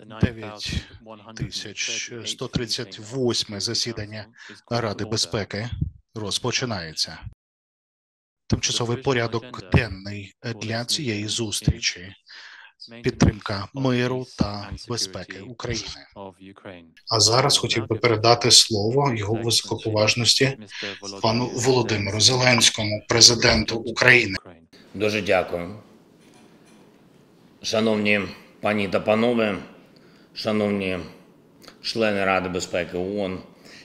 9138 засідання Ради безпеки розпочинається. Тимчасовий порядок денний для цієї зустрічі – підтримка миру та безпеки України. А зараз хотів би передати слово його високоповажності пану Володимиру Зеленському, президенту України. Дуже дякую. Шановні пані та панове, шановні члени Ради безпеки ООН,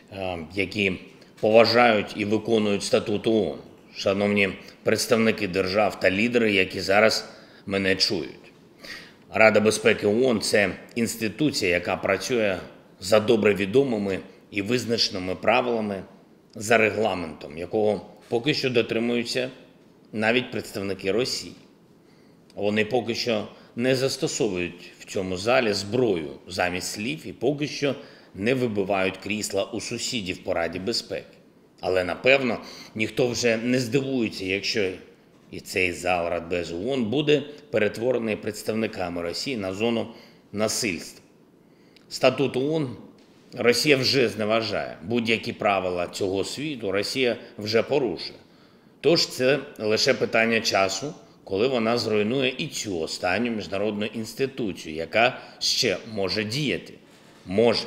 які поважають і виконують статут ООН, шановні представники держав та лідери, які зараз мене чують. Рада безпеки ООН – це інституція, яка працює за добре відомими і визначеними правилами, за регламентом, якого поки що дотримуються навіть представники Росії. Вони поки що не застосовують в цьому залі зброю замість слів і поки що не вибивають крісла у сусідів по Раді безпеки. Але, напевно, ніхто вже не здивується, якщо і цей зал Радбезу ООН буде перетворений представниками Росії на зону насильства. Статут ООН Росія вже зневажає. Будь-які правила цього світу Росія вже порушує. Тож це лише питання часу, коли вона зруйнує і цю останню міжнародну інституцію, яка ще може діяти. Може.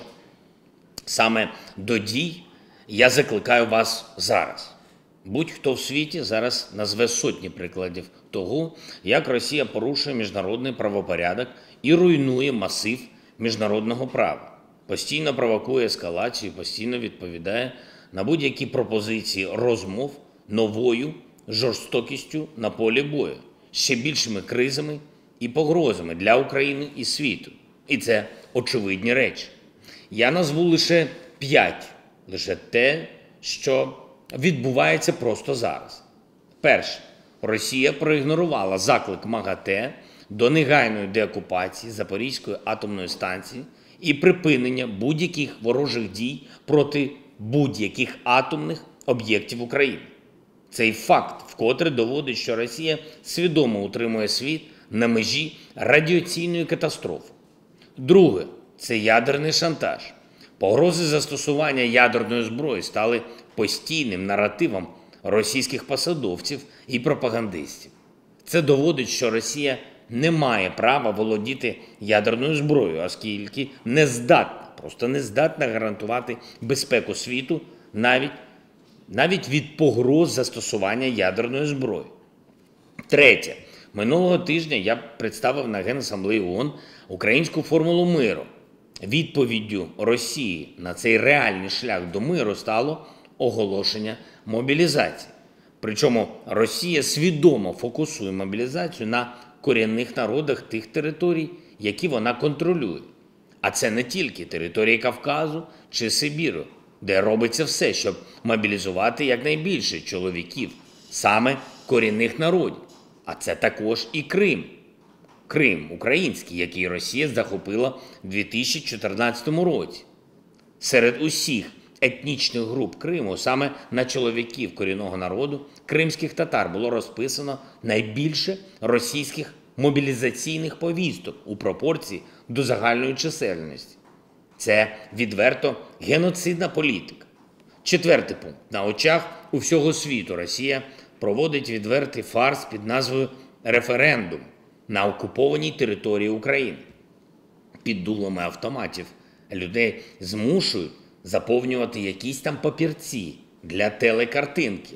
Саме до дій я закликаю вас зараз. Будь-хто в світі зараз назве сотні прикладів того, як Росія порушує міжнародний правопорядок і руйнує масив міжнародного права. Постійно провокує ескалацію, постійно відповідає на будь-які пропозиції розмов новою жорстокістю на полі бою, ще більшими кризами і погрозами для України і світу. І це очевидні речі. Я назву лише 5, лише те, що відбувається просто зараз. Перше. Росія проігнорувала заклик МАГАТЕ до негайної деокупації Запорізької атомної станції і припинення будь-яких ворожих дій проти будь-яких атомних об'єктів України. Цей факт вкотре доводить, що Росія свідомо утримує світ на межі радіаційної катастрофи. Друге – це ядерний шантаж. Погрози застосування ядерної зброї стали постійним наративом російських посадовців і пропагандистів. Це доводить, що Росія не має права володіти ядерною зброєю, оскільки не здатна, просто не здатна гарантувати безпеку світу навіть від погроз застосування ядерної зброї. Третє. Минулого тижня я представив на Генасамблеї ООН українську формулу миру. Відповіддю Росії на цей реальний шлях до миру стало оголошення мобілізації. Причому Росія свідомо фокусує мобілізацію на корінних народах тих територій, які вона контролює. А це не тільки території Кавказу чи Сибіру, де робиться все, щоб мобілізувати якнайбільше чоловіків, саме корінних народів. А це також і Крим. Крим український, який Росія захопила в 2014 році. Серед усіх етнічних груп Криму саме на чоловіків корінного народу кримських татар було розписано найбільше російських мобілізаційних повісток у пропорції до загальної чисельності. Це відверто геноцидна політика. Четвертий пункт. На очах у всього світу Росія проводить відвертий фарс під назвою «референдум» на окупованій території України. Під дулами автоматів людей змушують заповнювати якісь там папірці для телекартинки.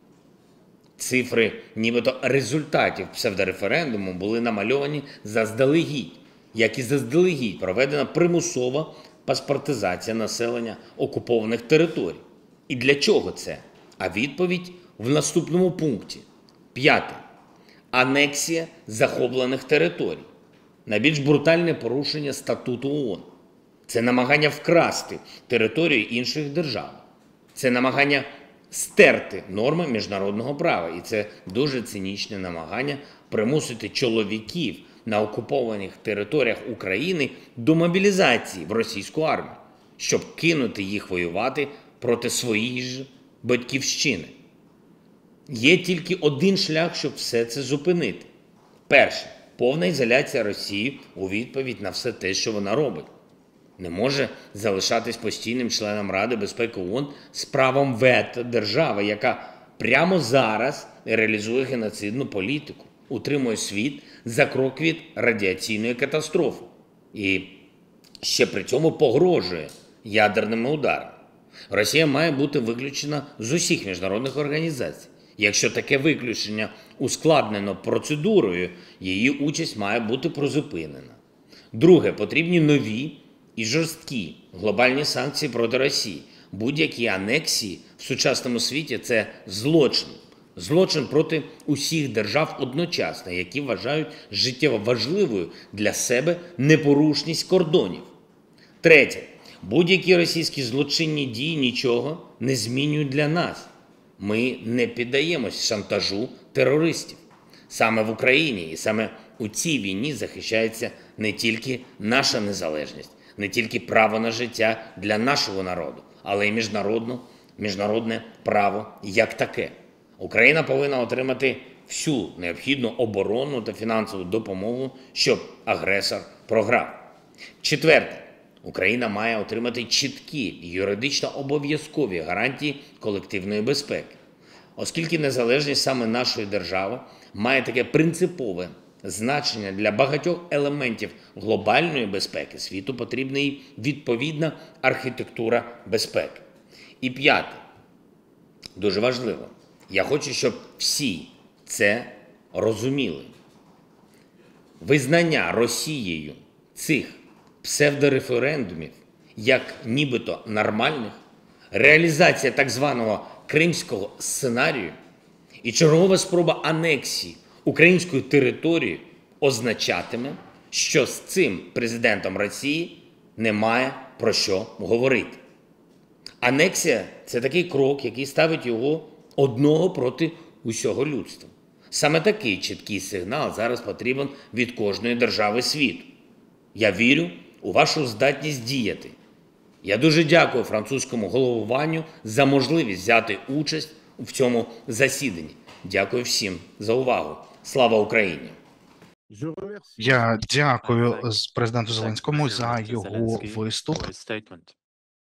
Цифри нібито результатів псевдореферендуму були намальовані заздалегідь, як і заздалегідь проведена примусова паспортизація населення окупованих територій. І для чого це? А відповідь в наступному пункті. 5. Анексія захоплених територій. Найбільш брутальне порушення статуту ООН. Це намагання вкрасти територію інших держав. Це намагання стерти норми міжнародного права. І це дуже цинічне намагання примусити чоловіків на окупованих територіях України до мобілізації в російську армію, щоб кинути їх воювати проти своєї ж батьківщини. Є тільки один шлях, щоб все це зупинити. Перше – повна ізоляція Росії у відповідь на все те, що вона робить. Не може залишатись постійним членом Ради безпеки ООН з правом вето держави, яка прямо зараз реалізує геноцидну політику, утримує світ за крок від радіаційної катастрофи і ще при цьому погрожує ядерними ударами. Росія має бути виключена з усіх міжнародних організацій. Якщо таке виключення ускладнено процедурою, її участь має бути призупинена. Друге, потрібні нові і жорсткі глобальні санкції проти Росії. Будь-які анексії в сучасному світі – це злочин. Злочин проти усіх держав одночасно, які вважають життєво важливою для себе непорушність кордонів. Третє. Будь-які російські злочинні дії нічого не змінюють для нас. Ми не піддаємось шантажу терористів. Саме в Україні і саме у цій війні захищається не тільки наша незалежність, не тільки право на життя для нашого народу, але й міжнародне право як таке. Україна повинна отримати всю необхідну оборонну та фінансову допомогу, щоб агресор програв. Четверте. Україна має отримати чіткі юридично обов'язкові гарантії колективної безпеки. Оскільки незалежність саме нашої держави має таке принципове значення для багатьох елементів глобальної безпеки, світу потрібна і відповідна архітектура безпеки. І п'яте, дуже важливо, я хочу, щоб всі це розуміли. Визнання Росією цих псевдореферендумів як нібито нормальних, реалізація так званого кримського сценарію і чергова спроба анексії української території означатиме, що з цим президентом Росії немає про що говорити. Анексія – це такий крок, який ставить його одного проти усього людства. Саме такий чіткий сигнал зараз потрібен від кожної держави світу. Я вірю у вашу здатність діяти. Я дуже дякую французькому головуванню за можливість взяти участь в цьому засіданні. Дякую всім за увагу. Слава Україні! Я дякую президенту Зеленському за його виступ.